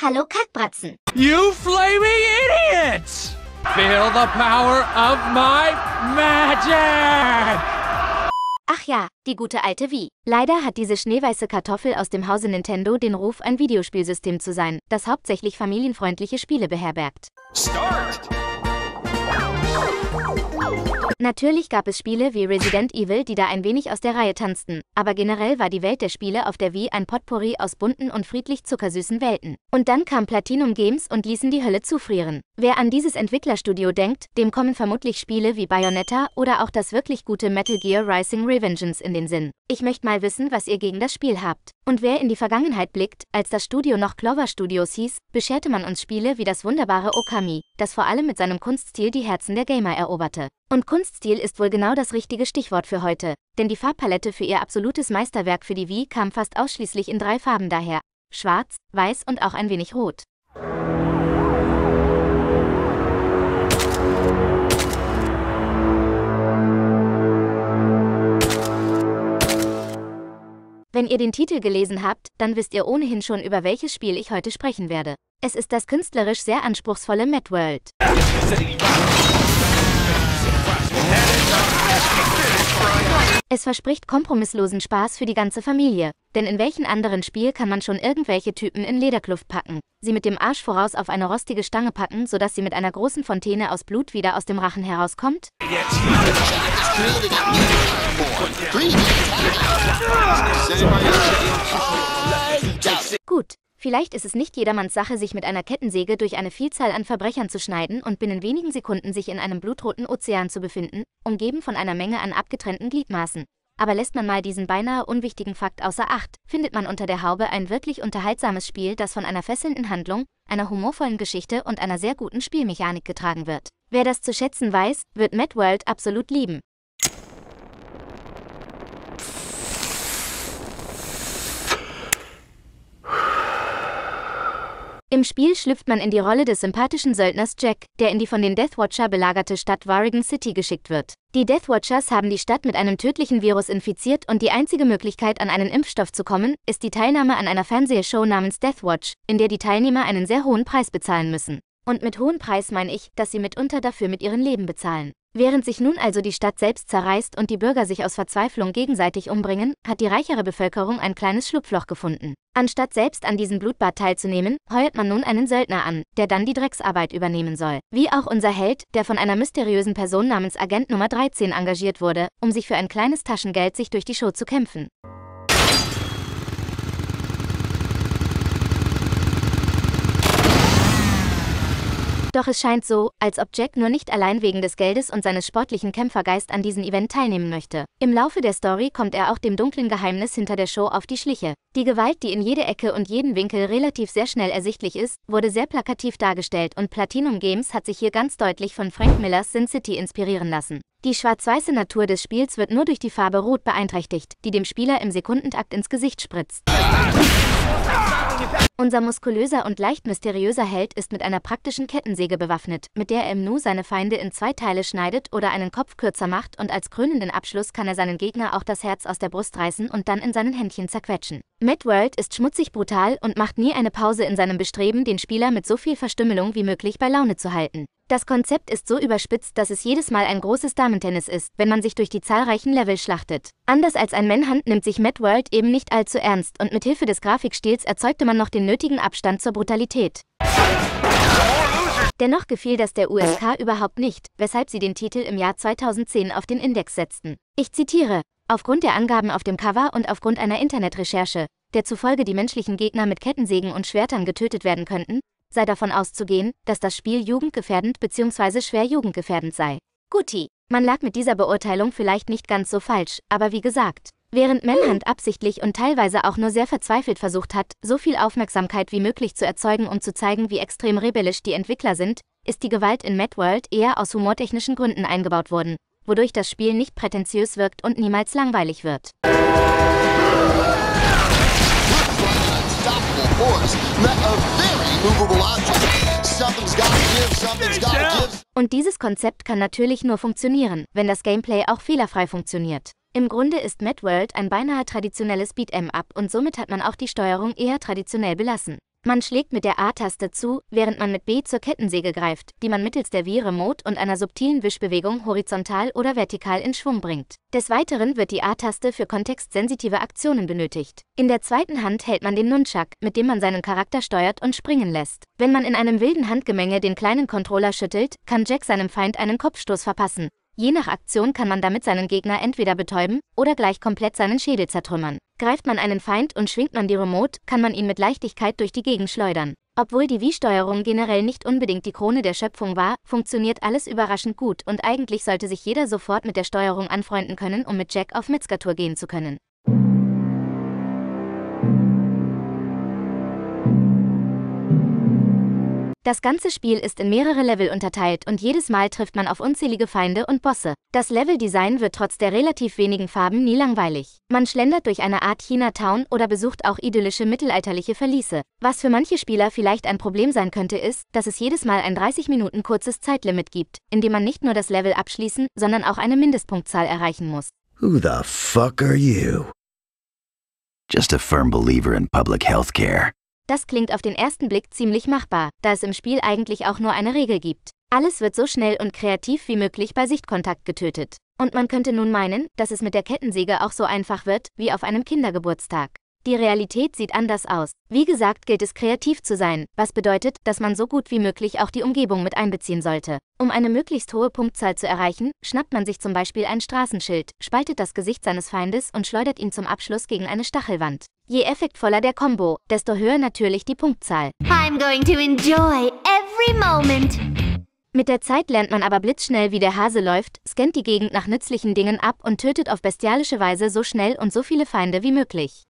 Hallo Kackbratzen. You flaming idiots! Feel the power of my magic! Ach ja, die gute alte Wii. Leider hat diese schneeweiße Kartoffel aus dem Hause Nintendo den Ruf, ein Videospielsystem zu sein, das hauptsächlich familienfreundliche Spiele beherbergt. Start! Natürlich gab es Spiele wie Resident Evil, die da ein wenig aus der Reihe tanzten, aber generell war die Welt der Spiele auf der Wii ein Potpourri aus bunten und friedlich zuckersüßen Welten. Und dann kam Platinum Games und ließen die Hölle zufrieren. Wer an dieses Entwicklerstudio denkt, dem kommen vermutlich Spiele wie Bayonetta oder auch das wirklich gute Metal Gear Rising: Revengeance in den Sinn. Ich möchte mal wissen, was ihr gegen das Spiel habt. Und wer in die Vergangenheit blickt, als das Studio noch Clover Studios hieß, bescherte man uns Spiele wie das wunderbare Okami, das vor allem mit seinem Kunststil die Herzen der Gamer eroberte. Und Kunststil ist wohl genau das richtige Stichwort für heute, denn die Farbpalette für ihr absolutes Meisterwerk für die Wii kam fast ausschließlich in 3 Farben daher: Schwarz, Weiß und auch ein wenig Rot. Wenn ihr den Titel gelesen habt, dann wisst ihr ohnehin schon, über welches Spiel ich heute sprechen werde. Es ist das künstlerisch sehr anspruchsvolle Mad World. Es verspricht kompromisslosen Spaß für die ganze Familie, denn in welchen anderen Spiel kann man schon irgendwelche Typen in Lederkluft packen, sie mit dem Arsch voraus auf eine rostige Stange packen, sodass sie mit einer großen Fontäne aus Blut wieder aus dem Rachen herauskommt? Gut. Vielleicht ist es nicht jedermanns Sache, sich mit einer Kettensäge durch eine Vielzahl an Verbrechern zu schneiden und binnen wenigen Sekunden sich in einem blutroten Ozean zu befinden, umgeben von einer Menge an abgetrennten Gliedmaßen. Aber lässt man mal diesen beinahe unwichtigen Fakt außer Acht, findet man unter der Haube ein wirklich unterhaltsames Spiel, das von einer fesselnden Handlung, einer humorvollen Geschichte und einer sehr guten Spielmechanik getragen wird. Wer das zu schätzen weiß, wird Mad World absolut lieben. Im Spiel schlüpft man in die Rolle des sympathischen Söldners Jack, der in die von den Deathwatcher belagerte Stadt Vaurigan City geschickt wird. Die Deathwatchers haben die Stadt mit einem tödlichen Virus infiziert und die einzige Möglichkeit, an einen Impfstoff zu kommen, ist die Teilnahme an einer Fernsehshow namens Deathwatch, in der die Teilnehmer einen sehr hohen Preis bezahlen müssen. Und mit hohem Preis meine ich, dass sie mitunter dafür mit ihrem Leben bezahlen. Während sich nun also die Stadt selbst zerreißt und die Bürger sich aus Verzweiflung gegenseitig umbringen, hat die reichere Bevölkerung ein kleines Schlupfloch gefunden. Anstatt selbst an diesem Blutbad teilzunehmen, heuert man nun einen Söldner an, der dann die Drecksarbeit übernehmen soll. Wie auch unser Held, der von einer mysteriösen Person namens Agent Nummer 13 engagiert wurde, um sich für ein kleines Taschengeld sich durch die Show zu kämpfen. Doch es scheint so, als ob Jack nur nicht allein wegen des Geldes und seines sportlichen Kämpfergeist an diesem Event teilnehmen möchte. Im Laufe der Story kommt er auch dem dunklen Geheimnis hinter der Show auf die Schliche. Die Gewalt, die in jede Ecke und jeden Winkel relativ sehr schnell ersichtlich ist, wurde sehr plakativ dargestellt und Platinum Games hat sich hier ganz deutlich von Frank Millers Sin City inspirieren lassen. Die schwarz-weiße Natur des Spiels wird nur durch die Farbe Rot beeinträchtigt, die dem Spieler im Sekundentakt ins Gesicht spritzt. Unser muskulöser und leicht mysteriöser Held ist mit einer praktischen Kettensäge bewaffnet, mit der er im Nu seine Feinde in 2 Teile schneidet oder einen Kopf kürzer macht, und als krönenden Abschluss kann er seinen Gegner auch das Herz aus der Brust reißen und dann in seinen Händchen zerquetschen. Mad World ist schmutzig brutal und macht nie eine Pause in seinem Bestreben, den Spieler mit so viel Verstümmelung wie möglich bei Laune zu halten. Das Konzept ist so überspitzt, dass es jedes Mal ein großes Damentennis ist, wenn man sich durch die zahlreichen Level schlachtet. Anders als ein Manhunt nimmt sich Mad World eben nicht allzu ernst und mit Hilfe des Grafikstils erzeugte man noch den nötigen Abstand zur Brutalität. Dennoch gefiel das der USK überhaupt nicht, weshalb sie den Titel im Jahr 2010 auf den Index setzten. Ich zitiere: Aufgrund der Angaben auf dem Cover und aufgrund einer Internetrecherche, der zufolge die menschlichen Gegner mit Kettensägen und Schwertern getötet werden könnten, sei davon auszugehen, dass das Spiel jugendgefährdend bzw. schwer jugendgefährdend sei. Guti, man lag mit dieser Beurteilung vielleicht nicht ganz so falsch, aber wie gesagt, während Manhunt absichtlich und teilweise auch nur sehr verzweifelt versucht hat, so viel Aufmerksamkeit wie möglich zu erzeugen, um zu zeigen, wie extrem rebellisch die Entwickler sind, ist die Gewalt in Mad World eher aus humortechnischen Gründen eingebaut worden, wodurch das Spiel nicht prätentiös wirkt und niemals langweilig wird. Und dieses Konzept kann natürlich nur funktionieren, wenn das Gameplay auch fehlerfrei funktioniert. Im Grunde ist Mad World ein beinahe traditionelles Beat'em Up und somit hat man auch die Steuerung eher traditionell belassen. Man schlägt mit der A-Taste zu, während man mit B zur Kettensäge greift, die man mittels der Wii-Remote und einer subtilen Wischbewegung horizontal oder vertikal in Schwung bringt. Des Weiteren wird die A-Taste für kontextsensitive Aktionen benötigt. In der zweiten Hand hält man den Nunchuck, mit dem man seinen Charakter steuert und springen lässt. Wenn man in einem wilden Handgemenge den kleinen Controller schüttelt, kann Jack seinem Feind einen Kopfstoß verpassen. Je nach Aktion kann man damit seinen Gegner entweder betäuben oder gleich komplett seinen Schädel zertrümmern. Greift man einen Feind und schwingt man die Remote, kann man ihn mit Leichtigkeit durch die Gegend schleudern. Obwohl die Wii-Steuerung generell nicht unbedingt die Krone der Schöpfung war, funktioniert alles überraschend gut und eigentlich sollte sich jeder sofort mit der Steuerung anfreunden können, um mit Jack auf Metzger-Tour gehen zu können. Das ganze Spiel ist in mehrere Level unterteilt und jedes Mal trifft man auf unzählige Feinde und Bosse. Das Leveldesign wird trotz der relativ wenigen Farben nie langweilig. Man schlendert durch eine Art Chinatown oder besucht auch idyllische mittelalterliche Verliese. Was für manche Spieler vielleicht ein Problem sein könnte ist, dass es jedes Mal ein 30 Minuten kurzes Zeitlimit gibt, in dem man nicht nur das Level abschließen, sondern auch eine Mindestpunktzahl erreichen muss. Who the fuck are you? Just a firm believer in public health care. Das klingt auf den ersten Blick ziemlich machbar, da es im Spiel eigentlich auch nur eine Regel gibt. Alles wird so schnell und kreativ wie möglich bei Sichtkontakt getötet. Und man könnte nun meinen, dass es mit der Kettensäge auch so einfach wird, wie auf einem Kindergeburtstag. Die Realität sieht anders aus. Wie gesagt, gilt es kreativ zu sein, was bedeutet, dass man so gut wie möglich auch die Umgebung mit einbeziehen sollte. Um eine möglichst hohe Punktzahl zu erreichen, schnappt man sich zum Beispiel ein Straßenschild, spaltet das Gesicht seines Feindes und schleudert ihn zum Abschluss gegen eine Stachelwand. Je effektvoller der Combo, desto höher natürlich die Punktzahl. I'm going to enjoy every moment. Mit der Zeit lernt man aber blitzschnell, wie der Hase läuft, scannt die Gegend nach nützlichen Dingen ab und tötet auf bestialische Weise so schnell und so viele Feinde wie möglich.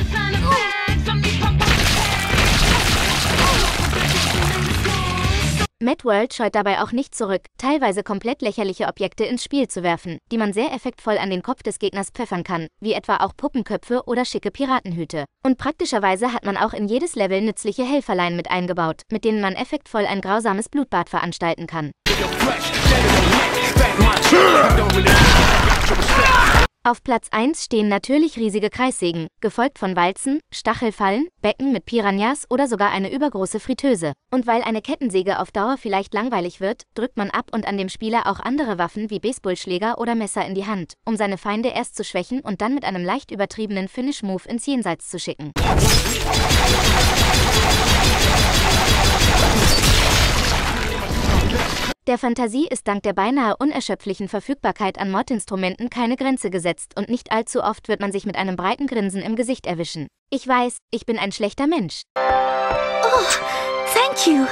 Mad World scheut dabei auch nicht zurück, teilweise komplett lächerliche Objekte ins Spiel zu werfen, die man sehr effektvoll an den Kopf des Gegners pfeffern kann, wie etwa auch Puppenköpfe oder schicke Piratenhüte. Und praktischerweise hat man auch in jedes Level nützliche Helferlein mit eingebaut, mit denen man effektvoll ein grausames Blutbad veranstalten kann. Auf Platz 1 stehen natürlich riesige Kreissägen, gefolgt von Walzen, Stachelfallen, Becken mit Piranhas oder sogar eine übergroße Fritteuse. Und weil eine Kettensäge auf Dauer vielleicht langweilig wird, drückt man ab und an dem Spieler auch andere Waffen wie Baseballschläger oder Messer in die Hand, um seine Feinde erst zu schwächen und dann mit einem leicht übertriebenen Finish-Move ins Jenseits zu schicken. Der Fantasie ist dank der beinahe unerschöpflichen Verfügbarkeit an Mordinstrumenten keine Grenze gesetzt und nicht allzu oft wird man sich mit einem breiten Grinsen im Gesicht erwischen. Ich weiß, ich bin ein schlechter Mensch. Oh, thank you.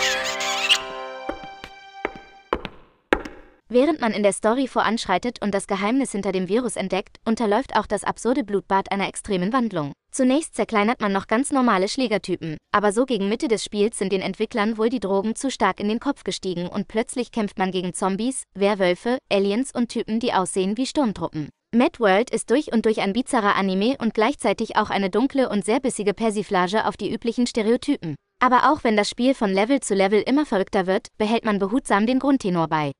Während man in der Story voranschreitet und das Geheimnis hinter dem Virus entdeckt, unterläuft auch das absurde Blutbad einer extremen Wandlung. Zunächst zerkleinert man noch ganz normale Schlägertypen, aber so gegen Mitte des Spiels sind den Entwicklern wohl die Drogen zu stark in den Kopf gestiegen und plötzlich kämpft man gegen Zombies, Werwölfe, Aliens und Typen, die aussehen wie Sturmtruppen. Mad World ist durch und durch ein bizarrer Anime und gleichzeitig auch eine dunkle und sehr bissige Persiflage auf die üblichen Stereotypen. Aber auch wenn das Spiel von Level zu Level immer verrückter wird, behält man behutsam den Grundtenor bei.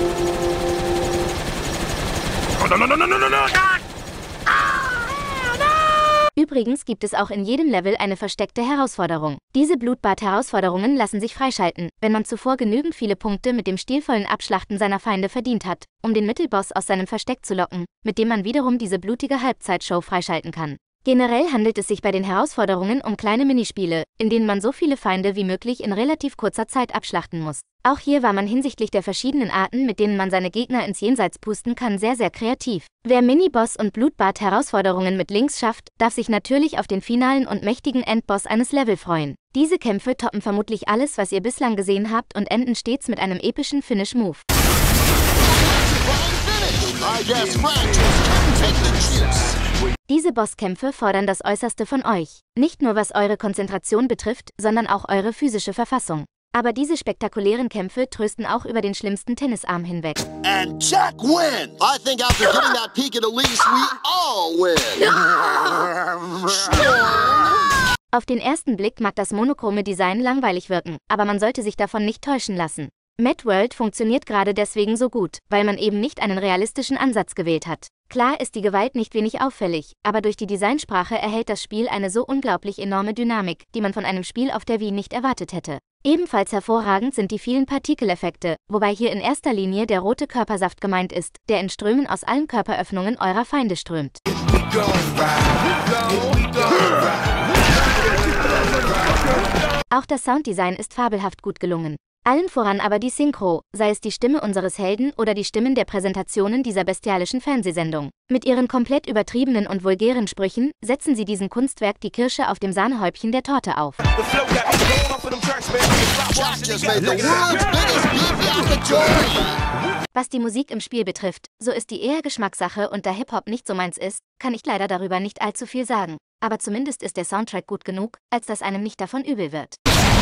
Übrigens gibt es auch in jedem Level eine versteckte Herausforderung. Diese Blutbad-Herausforderungen lassen sich freischalten, wenn man zuvor genügend viele Punkte mit dem stilvollen Abschlachten seiner Feinde verdient hat, um den Mittelboss aus seinem Versteck zu locken, mit dem man wiederum diese blutige Halbzeitshow freischalten kann. Generell handelt es sich bei den Herausforderungen um kleine Minispiele, in denen man so viele Feinde wie möglich in relativ kurzer Zeit abschlachten muss. Auch hier war man hinsichtlich der verschiedenen Arten, mit denen man seine Gegner ins Jenseits pusten kann, sehr kreativ. Wer Miniboss- und Blutbad-Herausforderungen mit Links schafft, darf sich natürlich auf den finalen und mächtigen Endboss eines Level freuen. Diese Kämpfe toppen vermutlich alles, was ihr bislang gesehen habt und enden stets mit einem epischen Finish-Move. Diese Bosskämpfe fordern das Äußerste von euch. Nicht nur was eure Konzentration betrifft, sondern auch eure physische Verfassung. Aber diese spektakulären Kämpfe trösten auch über den schlimmsten Tennisarm hinweg. And Jack wins! I think after getting that peek at Elise, we all win! Auf den ersten Blick mag das monochrome Design langweilig wirken, aber man sollte sich davon nicht täuschen lassen. Mad World funktioniert gerade deswegen so gut, weil man eben nicht einen realistischen Ansatz gewählt hat. Klar ist die Gewalt nicht wenig auffällig, aber durch die Designsprache erhält das Spiel eine so unglaublich enorme Dynamik, die man von einem Spiel auf der Wii nicht erwartet hätte. Ebenfalls hervorragend sind die vielen Partikeleffekte, wobei hier in erster Linie der rote Körpersaft gemeint ist, der in Strömen aus allen Körperöffnungen eurer Feinde strömt. Auch das Sounddesign ist fabelhaft gut gelungen. Allen voran aber die Synchro, sei es die Stimme unseres Helden oder die Stimmen der Präsentationen dieser bestialischen Fernsehsendung. Mit ihren komplett übertriebenen und vulgären Sprüchen setzen sie diesem Kunstwerk die Kirsche auf dem Sahnehäubchen der Torte auf. Was die Musik im Spiel betrifft, so ist die eher Geschmackssache und da Hip-Hop nicht so meins ist, kann ich leider darüber nicht allzu viel sagen. Aber zumindest ist der Soundtrack gut genug, als dass einem nicht davon übel wird.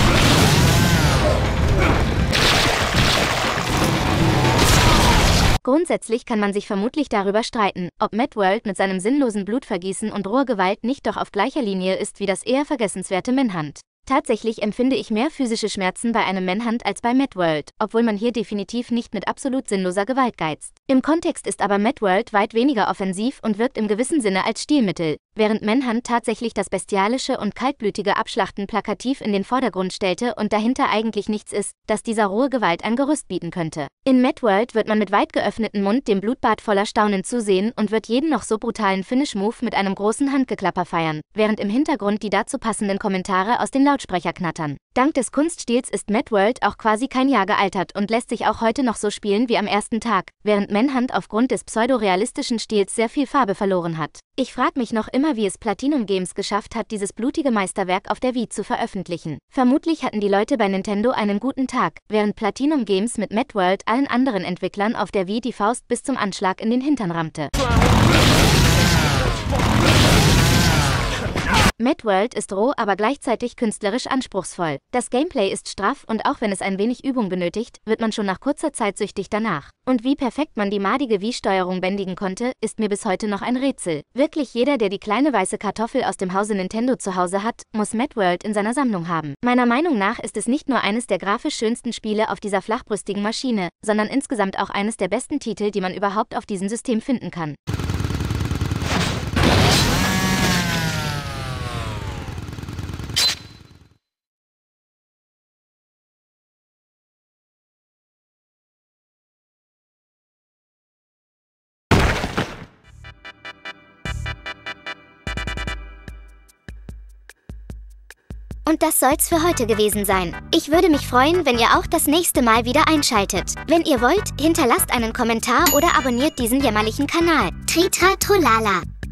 Grundsätzlich kann man sich vermutlich darüber streiten, ob Mad World mit seinem sinnlosen Blutvergießen und roher Gewalt nicht doch auf gleicher Linie ist wie das eher vergessenswerte Manhunt. Tatsächlich empfinde ich mehr physische Schmerzen bei einem Manhunt als bei Mad World, obwohl man hier definitiv nicht mit absolut sinnloser Gewalt geizt. Im Kontext ist aber Mad World weit weniger offensiv und wirkt im gewissen Sinne als Stilmittel, während Manhunt tatsächlich das bestialische und kaltblütige Abschlachten plakativ in den Vordergrund stellte und dahinter eigentlich nichts ist, das dieser rohe Gewalt ein Gerüst bieten könnte. In Mad World wird man mit weit geöffnetem Mund dem Blutbad voller Staunen zusehen und wird jeden noch so brutalen Finish-Move mit einem großen Handgeklapper feiern, während im Hintergrund die dazu passenden Kommentare aus den Lautsprecher knattern. Dank des Kunststils ist Mad World auch quasi kein Jahr gealtert und lässt sich auch heute noch so spielen wie am ersten Tag, während Manhunt aufgrund des pseudorealistischen Stils sehr viel Farbe verloren hat. Ich frage mich noch immer, wie es Platinum Games geschafft hat, dieses blutige Meisterwerk auf der Wii zu veröffentlichen. Vermutlich hatten die Leute bei Nintendo einen guten Tag, während Platinum Games mit Mad World allen anderen Entwicklern auf der Wii die Faust bis zum Anschlag in den Hintern rammte. Mad World ist roh, aber gleichzeitig künstlerisch anspruchsvoll. Das Gameplay ist straff und auch wenn es ein wenig Übung benötigt, wird man schon nach kurzer Zeit süchtig danach. Und wie perfekt man die madige Wii-Steuerung bändigen konnte, ist mir bis heute noch ein Rätsel. Wirklich jeder, der die kleine weiße Kartoffel aus dem Hause Nintendo zu Hause hat, muss Mad World in seiner Sammlung haben. Meiner Meinung nach ist es nicht nur eines der grafisch schönsten Spiele auf dieser flachbrüstigen Maschine, sondern insgesamt auch eines der besten Titel, die man überhaupt auf diesem System finden kann. Und das soll's für heute gewesen sein. Ich würde mich freuen, wenn ihr auch das nächste Mal wieder einschaltet. Wenn ihr wollt, hinterlasst einen Kommentar oder abonniert diesen jämmerlichen Kanal. Tritra Trollala.